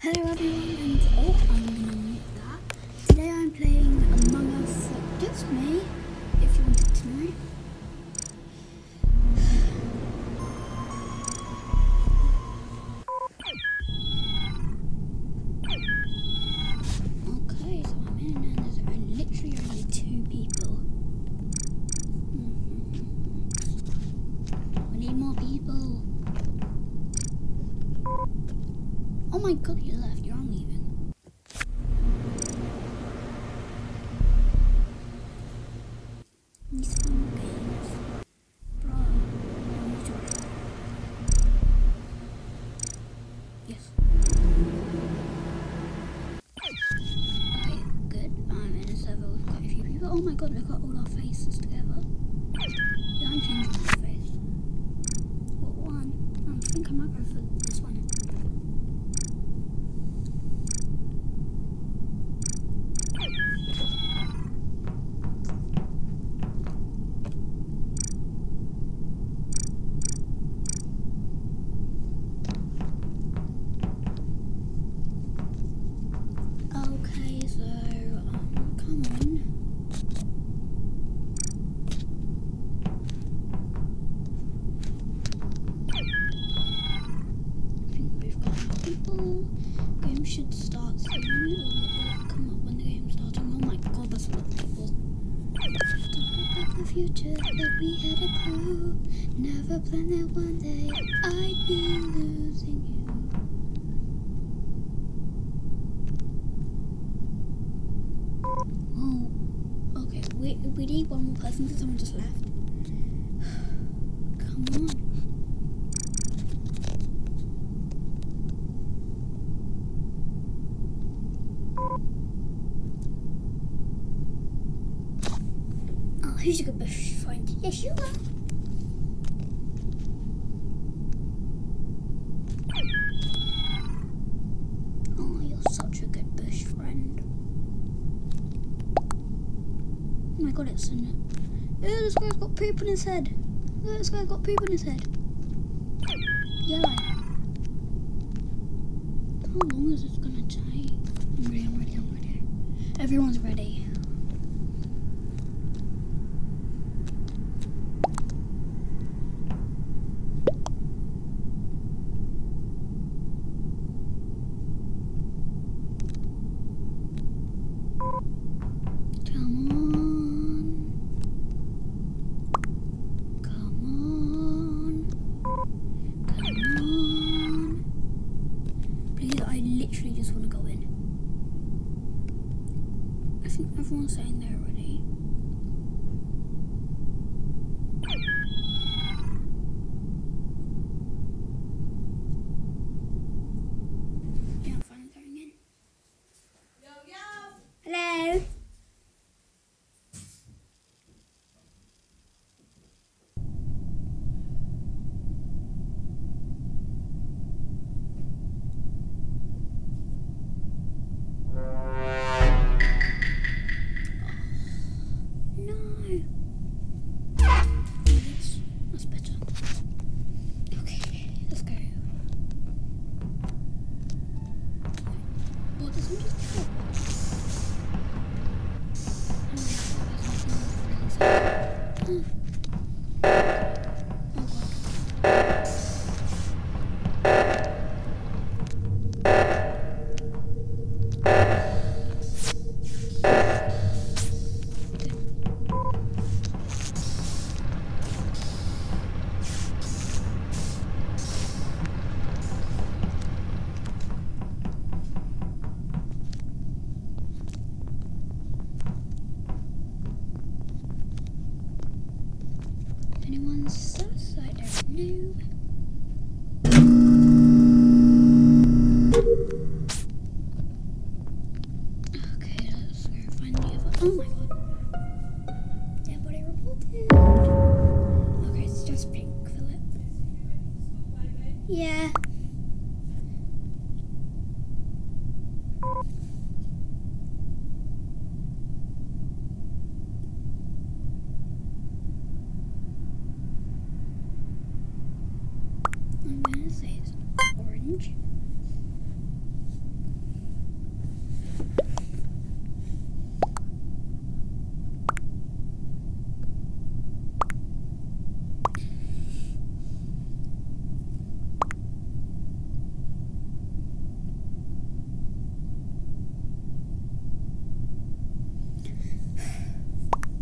Hello everyone, and I'm gonna mute that. Today I'm playing Among Us, just me, if you wanted to know. Okay, so I'm in and there's literally only 2 people. We need more people. Oh my god, you left. You're on leaving. These fun games. Bro. Yes. Okay, good. I'm in a server with quite a few people. Oh my god, look at all our faces together. Yeah, I'm changing my face. What one? I think I might go for this one. Okay, so, come on. I think we've got enough people. Game should start soon. It'll come up when the game's starting. Oh my god, that's a lot of people. Talk about the future, but we had a clue. Never planned that one day I'd be losing you. Oh, okay, we need one more person because someone just left. Come on. Oh, who's a good best friend? Yes, you are. Oh, you're such a good best friend. Oh my god, it's in it. Ew, this guy's got poop on his head. Look, this guy's got poop on his head. Yellow. How long is this gonna take? I'm ready, I'm ready, I'm ready. Everyone's ready. Literally just want to go in. I think everyone's saying they're ready. Yeah, I'm finally going in. Yo, yo! Hello! That's better. Okay, let's go. What does it just go?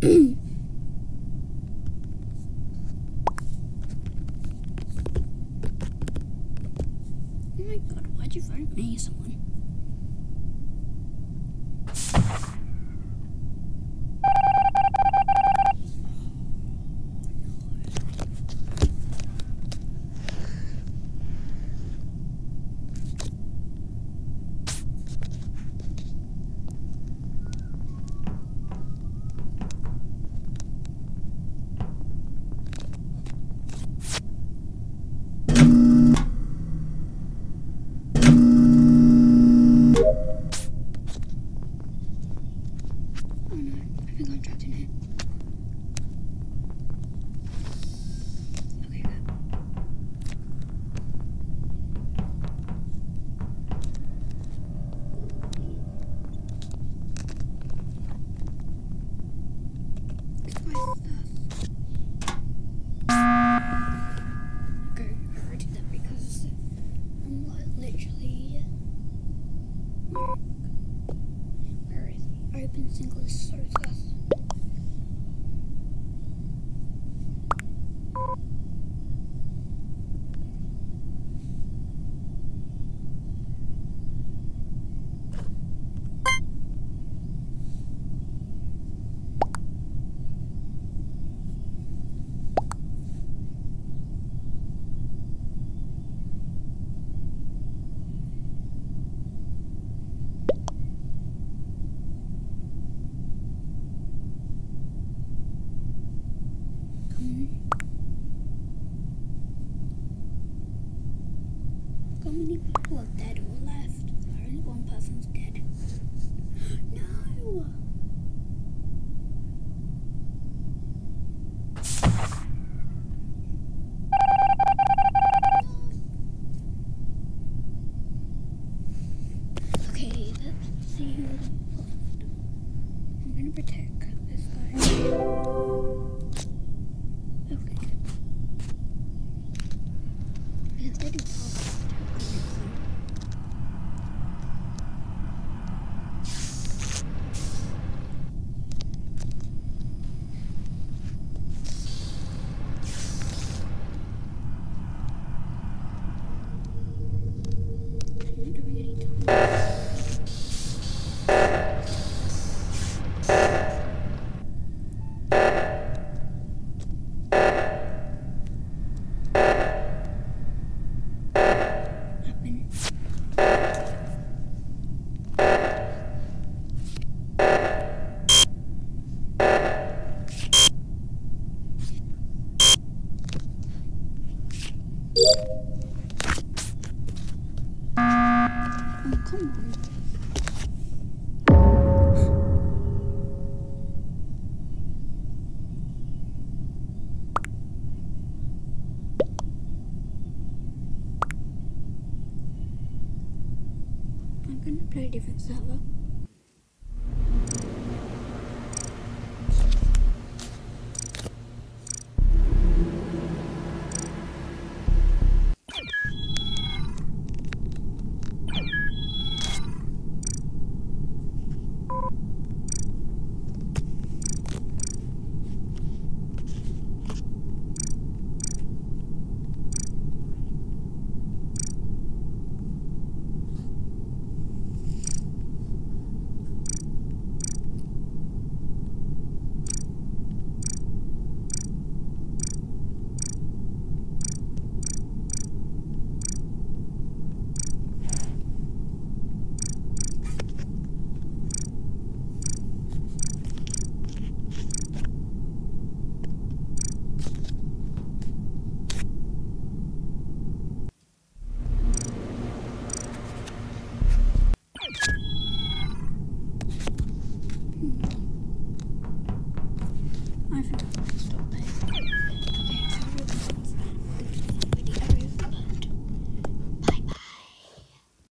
Oh my god, why'd you vote me, someone? Oh no, I think I'm trapped in here. Okay, good. This guy's sus. Okay, I already did that because I'm like literally. Where is he? Open single is so sus. How many people are dead or left? Only one person's dead. No! Okay, let's see who left. I'm gonna protect this guy. Okay, good. Because they do tasks. I'm not doing any tasks. Happen. Oh, come on. I'm gonna play a different server.